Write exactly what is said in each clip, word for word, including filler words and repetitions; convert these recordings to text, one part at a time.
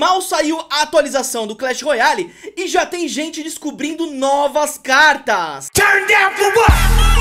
mal saiu a atualização do Clash Royale e já tem gente descobrindo novas cartas. Turn down for what?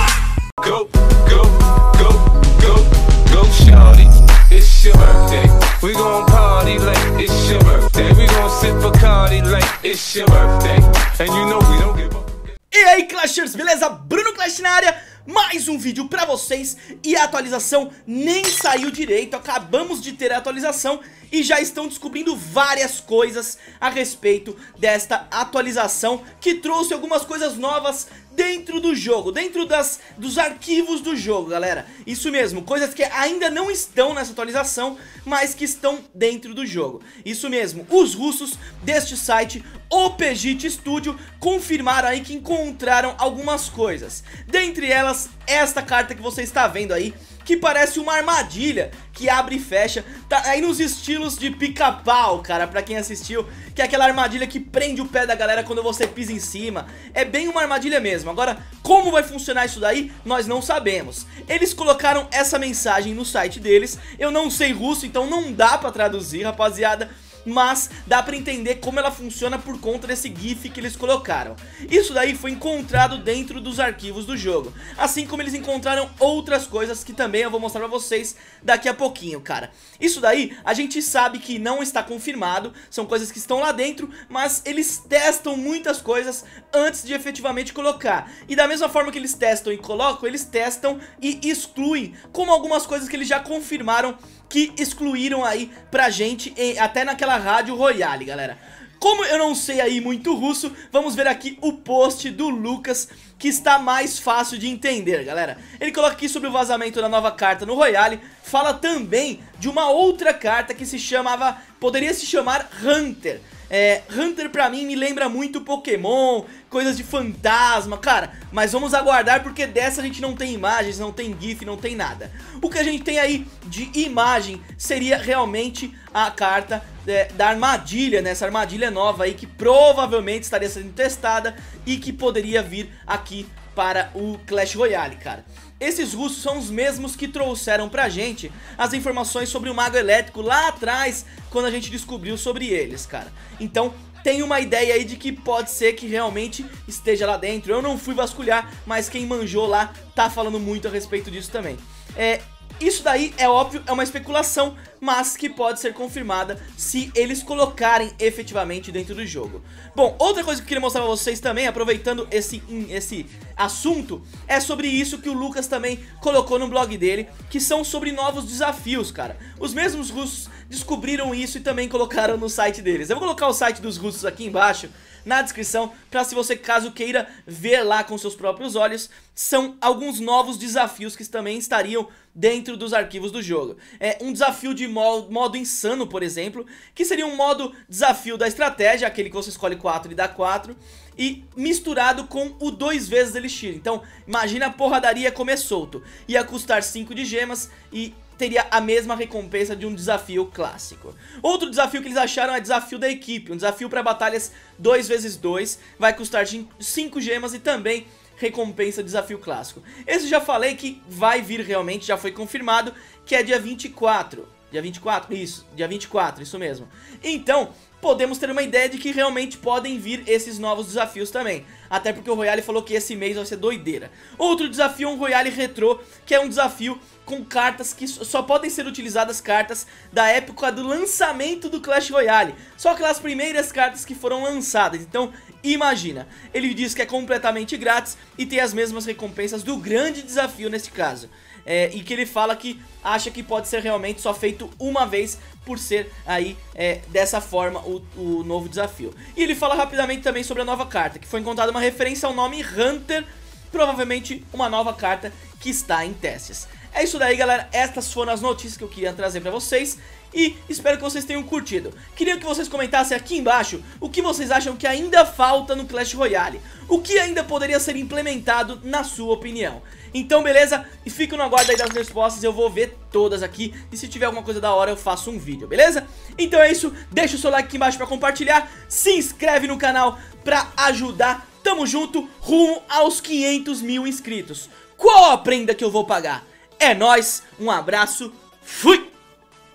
Go, go, go, go, go, shawty. It's your birthday. We gon' party like it's your birthday. We gon' sip Bacardi like it's your birthday. And you know we don't give up. E aí, Clashers, beleza? Bruno Clash na área. Mais um vídeo pra vocês. E a atualização nem saiu direito. Acabamos de ter a atualização e já estão descobrindo várias coisas a respeito desta atualização, que trouxe algumas coisas novas dentro do jogo, dentro das, dos arquivos do jogo, galera. Isso mesmo, coisas que ainda não estão nessa atualização, mas que estão dentro do jogo. Isso mesmo, os russos deste site, o Pegit Studio, confirmaram aí que encontraram algumas coisas. Dentre elas, esta carta que você está vendo aí, que parece uma armadilha que abre e fecha, tá aí nos estilos de pica-pau, cara, pra quem assistiu, que é aquela armadilha que prende o pé da galera quando você pisa em cima. É bem uma armadilha mesmo. Agora, como vai funcionar isso daí, nós não sabemos. Eles colocaram essa mensagem no site deles, eu não sei russo, então não dá pra traduzir, rapaziada, mas dá pra entender como ela funciona por conta desse gif que eles colocaram. Isso daí foi encontrado dentro dos arquivos do jogo, assim como eles encontraram outras coisas que também eu vou mostrar pra vocês daqui a pouquinho, cara. Isso daí a gente sabe que não está confirmado, são coisas que estão lá dentro, mas eles testam muitas coisas antes de efetivamente colocar. E da mesma forma que eles testam e colocam, eles testam e excluem, como algumas coisas que eles já confirmaram que excluíram aí pra gente, em, até naquela rádio Royale, galera. Como eu não sei aí muito russo, vamos ver aqui o post do Lucas, que está mais fácil de entender, galera. Ele coloca aqui sobre o vazamento da nova carta no Royale, fala também de uma outra carta que se chamava, poderia se chamar Hunter. É, Hunter pra mim me lembra muito Pokémon, coisas de fantasma, cara, mas vamos aguardar porque dessa a gente não tem imagens, não tem gif, não tem nada. O que a gente tem aí de imagem seria realmente a carta é, da armadilha, né? Essa armadilha nova aí que provavelmente estaria sendo testada e que poderia vir aqui para o Clash Royale, cara. Esses russos são os mesmos que trouxeram pra gente as informações sobre o Mago Elétrico lá atrás, quando a gente descobriu sobre eles, cara. Então, tem uma ideia aí de que pode ser que realmente esteja lá dentro. Eu não fui vasculhar, mas quem manjou lá tá falando muito a respeito disso também. É... Isso daí, é óbvio, é uma especulação, mas que pode ser confirmada se eles colocarem efetivamente dentro do jogo. Bom, outra coisa que eu queria mostrar pra vocês também, aproveitando esse, esse assunto, é sobre isso que o Lucas também colocou no blog dele, que são sobre novos desafios, cara. Os mesmos russos descobriram isso e também colocaram no site deles. Eu vou colocar o site dos russos aqui embaixo, na descrição, pra se você caso queira ver lá com seus próprios olhos. São alguns novos desafios que também estariam dentro dos arquivos do jogo. É um desafio de modo, modo insano, por exemplo, que seria um modo desafio da estratégia, aquele que você escolhe quatro e dá quatro, e misturado com o dois vezes elixir. Então imagina a porradaria comer solto, ia custar cinco de gemas e teria a mesma recompensa de um desafio clássico. Outro desafio que eles acharam é desafio da equipe, um desafio para batalhas dois vezes dois, vai custar cinco gemas e também recompensa desafio clássico. Esse já falei que vai vir realmente, já foi confirmado, que é dia vinte e quatro. Dia vinte e quatro? Isso, dia vinte e quatro, isso mesmo. Então, podemos ter uma ideia de que realmente podem vir esses novos desafios também. Até porque o Royale falou que esse mês vai ser doideira. Outro desafio é um Royale Retrô, que é um desafio com cartas que só podem ser utilizadas, cartas da época do lançamento do Clash Royale. Só aquelas primeiras cartas que foram lançadas. Então, imagina, ele diz que é completamente grátis e tem as mesmas recompensas do grande desafio nesse caso. É, e que ele fala que acha que pode ser realmente só feito uma vez, por ser aí é, dessa forma o, o novo desafio. E ele fala rapidamente também sobre a nova carta, que foi encontrada uma referência ao nome Hunter, provavelmente uma nova carta que está em testes. É isso daí, galera, estas foram as notícias que eu queria trazer pra vocês e espero que vocês tenham curtido. Queria que vocês comentassem aqui embaixo o que vocês acham que ainda falta no Clash Royale, o que ainda poderia ser implementado na sua opinião. Então beleza, e fico no aguardo aí das respostas, eu vou ver todas aqui e se tiver alguma coisa da hora eu faço um vídeo, beleza? Então é isso, deixa o seu like aqui embaixo pra compartilhar, se inscreve no canal pra ajudar, tamo junto, rumo aos quinhentos mil inscritos. Qual a prenda que eu vou pagar? É nóis, um abraço, fui!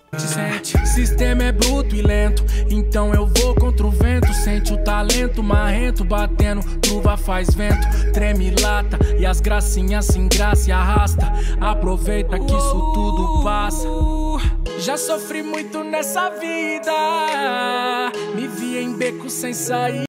Sente, sistema é bruto e lento, então eu vou contra o vento. Sente o talento marrento batendo, truva faz vento. Treme lata e as gracinhas sem graça e arrasta. Aproveita que isso tudo passa. Já sofri muito nessa vida, me vi em beco sem sair.